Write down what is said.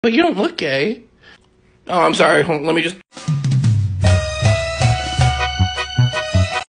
But you don't look gay. Oh, I'm sorry. Let me just...